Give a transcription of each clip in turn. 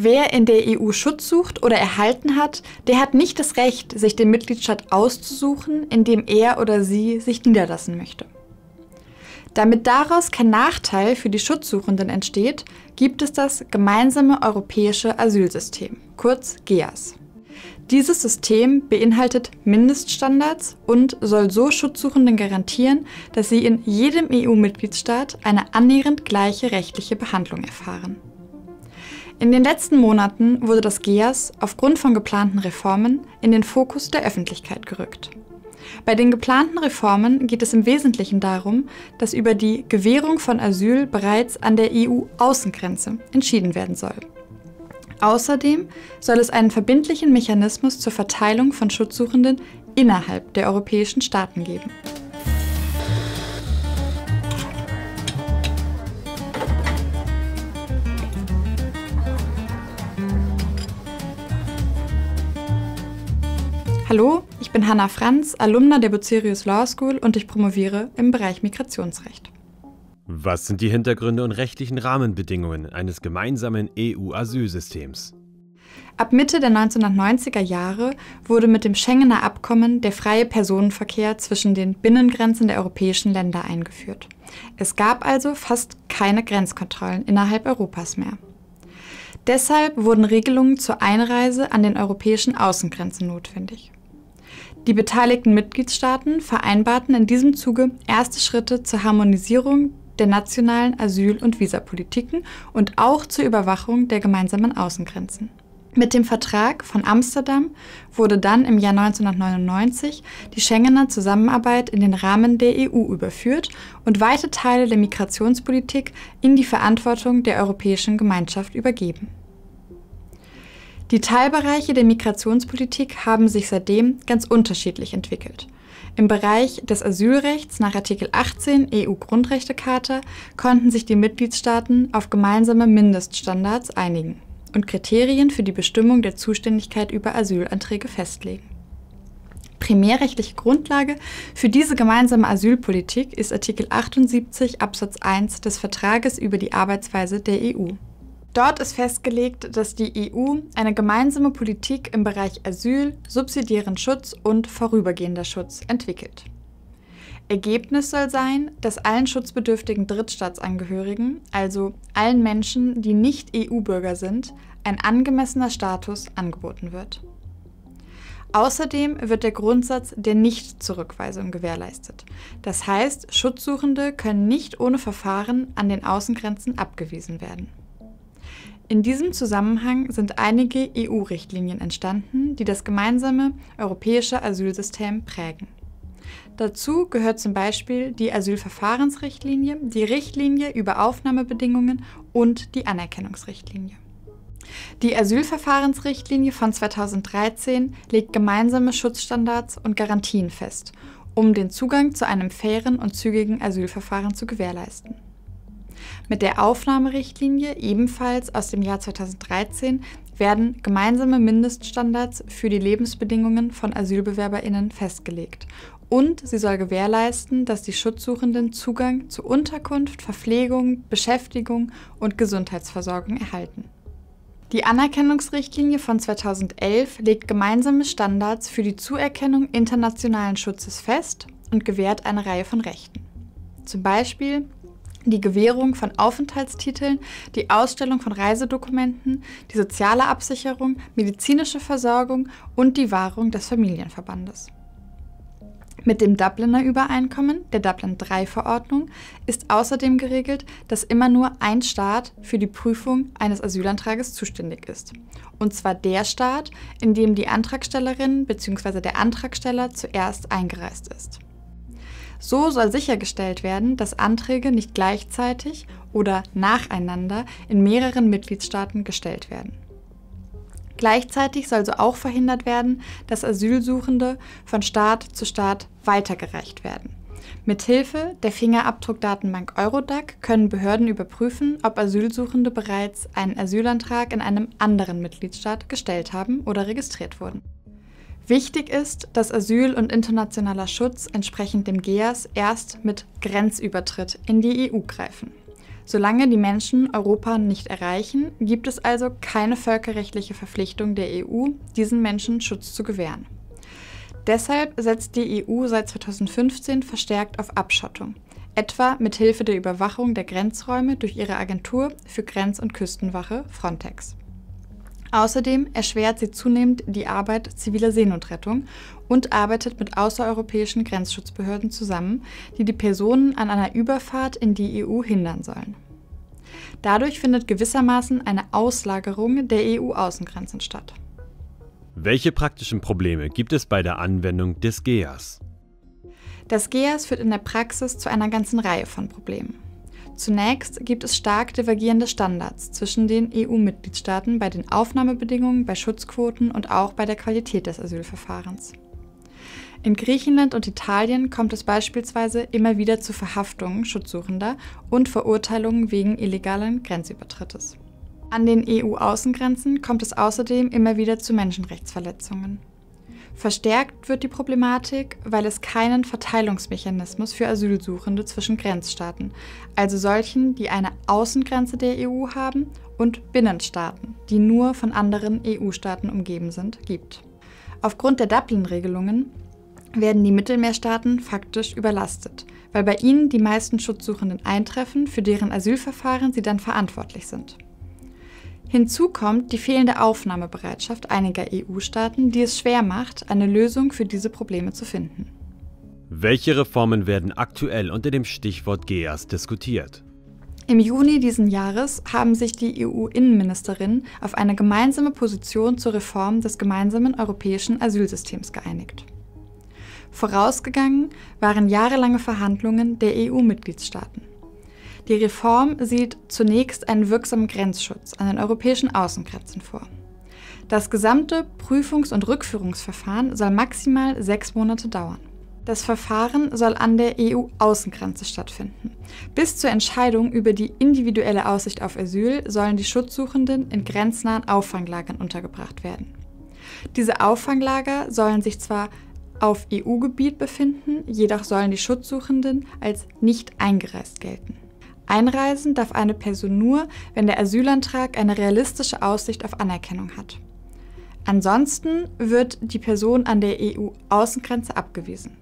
Wer in der EU Schutz sucht oder erhalten hat, der hat nicht das Recht, sich den Mitgliedstaat auszusuchen, in dem er oder sie sich niederlassen möchte. Damit daraus kein Nachteil für die Schutzsuchenden entsteht, gibt es das Gemeinsame Europäische Asylsystem, kurz GEAS. Dieses System beinhaltet Mindeststandards und soll so Schutzsuchenden garantieren, dass sie in jedem EU-Mitgliedstaat eine annähernd gleiche rechtliche Behandlung erfahren. In den letzten Monaten wurde das GEAS aufgrund von geplanten Reformen in den Fokus der Öffentlichkeit gerückt. Bei den geplanten Reformen geht es im Wesentlichen darum, dass über die Gewährung von Asyl bereits an der EU-Außengrenze entschieden werden soll. Außerdem soll es einen verbindlichen Mechanismus zur Verteilung von Schutzsuchenden innerhalb der europäischen Staaten geben. Hallo, ich bin Hannah Franz, Alumna der Bucerius Law School und ich promoviere im Bereich Migrationsrecht. Was sind die Hintergründe und rechtlichen Rahmenbedingungen eines gemeinsamen EU-Asylsystems? Ab Mitte der 1990er Jahre wurde mit dem Schengener Abkommen der freie Personenverkehr zwischen den Binnengrenzen der europäischen Länder eingeführt. Es gab also fast keine Grenzkontrollen innerhalb Europas mehr. Deshalb wurden Regelungen zur Einreise an den europäischen Außengrenzen notwendig. Die beteiligten Mitgliedstaaten vereinbarten in diesem Zuge erste Schritte zur Harmonisierung der nationalen Asyl- und Visapolitiken und auch zur Überwachung der gemeinsamen Außengrenzen. Mit dem Vertrag von Amsterdam wurde dann im Jahr 1999 die Schengener Zusammenarbeit in den Rahmen der EU überführt und weite Teile der Migrationspolitik in die Verantwortung der Europäischen Gemeinschaft übergeben. Die Teilbereiche der Migrationspolitik haben sich seitdem ganz unterschiedlich entwickelt. Im Bereich des Asylrechts nach Artikel 18 EU-Grundrechtecharta konnten sich die Mitgliedstaaten auf gemeinsame Mindeststandards einigen und Kriterien für die Bestimmung der Zuständigkeit über Asylanträge festlegen. Primärrechtliche Grundlage für diese gemeinsame Asylpolitik ist Artikel 78 Absatz 1 des Vertrages über die Arbeitsweise der EU. Dort ist festgelegt, dass die EU eine gemeinsame Politik im Bereich Asyl, subsidiären Schutz und vorübergehender Schutz entwickelt. Ergebnis soll sein, dass allen schutzbedürftigen Drittstaatsangehörigen, also allen Menschen, die nicht EU-Bürger sind, ein angemessener Status angeboten wird. Außerdem wird der Grundsatz der Nichtzurückweisung gewährleistet. Das heißt, Schutzsuchende können nicht ohne Verfahren an den Außengrenzen abgewiesen werden. In diesem Zusammenhang sind einige EU-Richtlinien entstanden, die das gemeinsame europäische Asylsystem prägen. Dazu gehört zum Beispiel die Asylverfahrensrichtlinie, die Richtlinie über Aufnahmebedingungen und die Anerkennungsrichtlinie. Die Asylverfahrensrichtlinie von 2013 legt gemeinsame Schutzstandards und Garantien fest, um den Zugang zu einem fairen und zügigen Asylverfahren zu gewährleisten. Mit der Aufnahmerichtlinie, ebenfalls aus dem Jahr 2013, werden gemeinsame Mindeststandards für die Lebensbedingungen von AsylbewerberInnen festgelegt und sie soll gewährleisten, dass die Schutzsuchenden Zugang zu Unterkunft, Verpflegung, Beschäftigung und Gesundheitsversorgung erhalten. Die Anerkennungsrichtlinie von 2011 legt gemeinsame Standards für die Zuerkennung internationalen Schutzes fest und gewährt eine Reihe von Rechten. Zum Beispiel die Gewährung von Aufenthaltstiteln, die Ausstellung von Reisedokumenten, die soziale Absicherung, medizinische Versorgung und die Wahrung des Familienverbandes. Mit dem Dubliner Übereinkommen, der Dublin-III-Verordnung, ist außerdem geregelt, dass immer nur ein Staat für die Prüfung eines Asylantrages zuständig ist. Und zwar der Staat, in dem die Antragstellerin bzw. der Antragsteller zuerst eingereist ist. So soll sichergestellt werden, dass Anträge nicht gleichzeitig oder nacheinander in mehreren Mitgliedstaaten gestellt werden. Gleichzeitig soll so auch verhindert werden, dass Asylsuchende von Staat zu Staat weitergereicht werden. Mithilfe der Fingerabdruckdatenbank Eurodac können Behörden überprüfen, ob Asylsuchende bereits einen Asylantrag in einem anderen Mitgliedstaat gestellt haben oder registriert wurden. Wichtig ist, dass Asyl und internationaler Schutz entsprechend dem GEAS erst mit Grenzübertritt in die EU greifen. Solange die Menschen Europa nicht erreichen, gibt es also keine völkerrechtliche Verpflichtung der EU, diesen Menschen Schutz zu gewähren. Deshalb setzt die EU seit 2015 verstärkt auf Abschottung, etwa mit Hilfe der Überwachung der Grenzräume durch ihre Agentur für Grenz- und Küstenwache Frontex. Außerdem erschwert sie zunehmend die Arbeit ziviler Seenotrettung und arbeitet mit außereuropäischen Grenzschutzbehörden zusammen, die die Personen an einer Überfahrt in die EU hindern sollen. Dadurch findet gewissermaßen eine Auslagerung der EU-Außengrenzen statt. Welche praktischen Probleme gibt es bei der Anwendung des GEAS? Das GEAS führt in der Praxis zu einer ganzen Reihe von Problemen. Zunächst gibt es stark divergierende Standards zwischen den EU-Mitgliedstaaten bei den Aufnahmebedingungen, bei Schutzquoten und auch bei der Qualität des Asylverfahrens. In Griechenland und Italien kommt es beispielsweise immer wieder zu Verhaftungen Schutzsuchender und Verurteilungen wegen illegalen Grenzübertrittes. An den EU-Außengrenzen kommt es außerdem immer wieder zu Menschenrechtsverletzungen. Verstärkt wird die Problematik, weil es keinen Verteilungsmechanismus für Asylsuchende zwischen Grenzstaaten, also solchen, die eine Außengrenze der EU haben, und Binnenstaaten, die nur von anderen EU-Staaten umgeben sind, gibt. Aufgrund der Dublin-Regelungen werden die Mittelmeerstaaten faktisch überlastet, weil bei ihnen die meisten Schutzsuchenden eintreffen, für deren Asylverfahren sie dann verantwortlich sind. Hinzu kommt die fehlende Aufnahmebereitschaft einiger EU-Staaten, die es schwer macht, eine Lösung für diese Probleme zu finden. Welche Reformen werden aktuell unter dem Stichwort GEAS diskutiert? Im Juni diesen Jahres haben sich die EU-Innenministerinnen auf eine gemeinsame Position zur Reform des gemeinsamen europäischen Asylsystems geeinigt. Vorausgegangen waren jahrelange Verhandlungen der EU-Mitgliedstaaten. Die Reform sieht zunächst einen wirksamen Grenzschutz an den europäischen Außengrenzen vor. Das gesamte Prüfungs- und Rückführungsverfahren soll maximal 6 Monate dauern. Das Verfahren soll an der EU-Außengrenze stattfinden. Bis zur Entscheidung über die individuelle Aussicht auf Asyl sollen die Schutzsuchenden in grenznahen Auffanglagern untergebracht werden. Diese Auffanglager sollen sich zwar auf EU-Gebiet befinden, jedoch sollen die Schutzsuchenden als nicht eingereist gelten. Einreisen darf eine Person nur, wenn der Asylantrag eine realistische Aussicht auf Anerkennung hat. Ansonsten wird die Person an der EU-Außengrenze abgewiesen.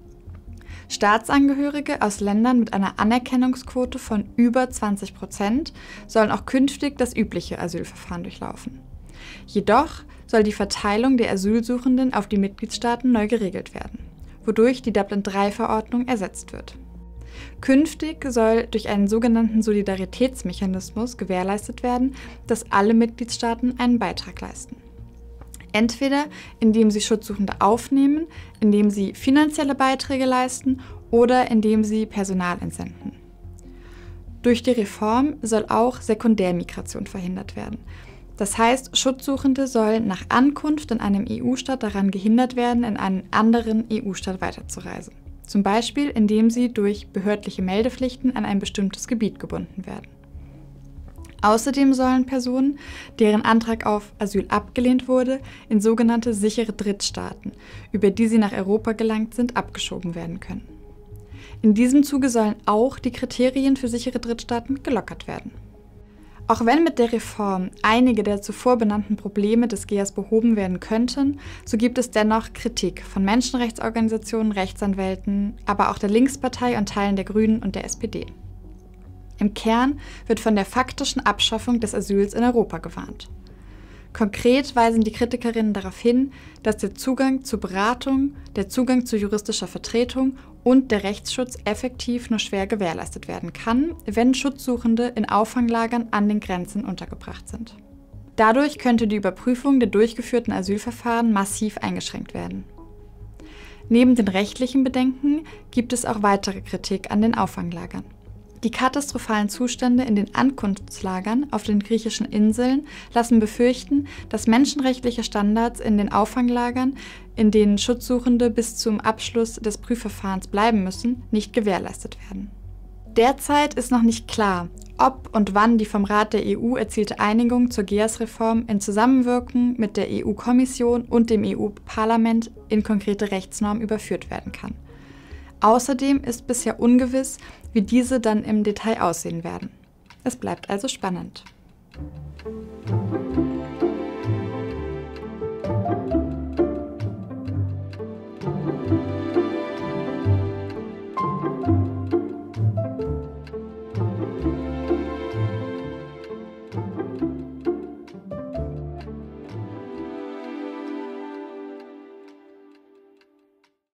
Staatsangehörige aus Ländern mit einer Anerkennungsquote von über 20% sollen auch künftig das übliche Asylverfahren durchlaufen. Jedoch soll die Verteilung der Asylsuchenden auf die Mitgliedstaaten neu geregelt werden, wodurch die Dublin-III-Verordnung ersetzt wird. Künftig soll durch einen sogenannten Solidaritätsmechanismus gewährleistet werden, dass alle Mitgliedstaaten einen Beitrag leisten. Entweder indem sie Schutzsuchende aufnehmen, indem sie finanzielle Beiträge leisten oder indem sie Personal entsenden. Durch die Reform soll auch Sekundärmigration verhindert werden. Das heißt, Schutzsuchende sollen nach Ankunft in einem EU-Staat daran gehindert werden, in einen anderen EU-Staat weiterzureisen. Zum Beispiel, indem sie durch behördliche Meldepflichten an ein bestimmtes Gebiet gebunden werden. Außerdem sollen Personen, deren Antrag auf Asyl abgelehnt wurde, in sogenannte sichere Drittstaaten, über die sie nach Europa gelangt sind, abgeschoben werden können. In diesem Zuge sollen auch die Kriterien für sichere Drittstaaten gelockert werden. Auch wenn mit der Reform einige der zuvor benannten Probleme des GEAS behoben werden könnten, so gibt es dennoch Kritik von Menschenrechtsorganisationen, Rechtsanwälten, aber auch der Linkspartei und Teilen der Grünen und der SPD. Im Kern wird von der faktischen Abschaffung des Asyls in Europa gewarnt. Konkret weisen die Kritikerinnen darauf hin, dass der Zugang zu Beratung, der Zugang zu juristischer Vertretung und der Rechtsschutz effektiv nur schwer gewährleistet werden kann, wenn Schutzsuchende in Auffanglagern an den Grenzen untergebracht sind. Dadurch könnte die Überprüfung der durchgeführten Asylverfahren massiv eingeschränkt werden. Neben den rechtlichen Bedenken gibt es auch weitere Kritik an den Auffanglagern. Die katastrophalen Zustände in den Ankunftslagern auf den griechischen Inseln lassen befürchten, dass menschenrechtliche Standards in den Auffanglagern, in denen Schutzsuchende bis zum Abschluss des Prüfverfahrens bleiben müssen, nicht gewährleistet werden. Derzeit ist noch nicht klar, ob und wann die vom Rat der EU erzielte Einigung zur GEAS-Reform in Zusammenwirken mit der EU-Kommission und dem EU-Parlament in konkrete Rechtsnormen überführt werden kann. Außerdem ist bisher ungewiss, wie diese dann im Detail aussehen werden. Es bleibt also spannend.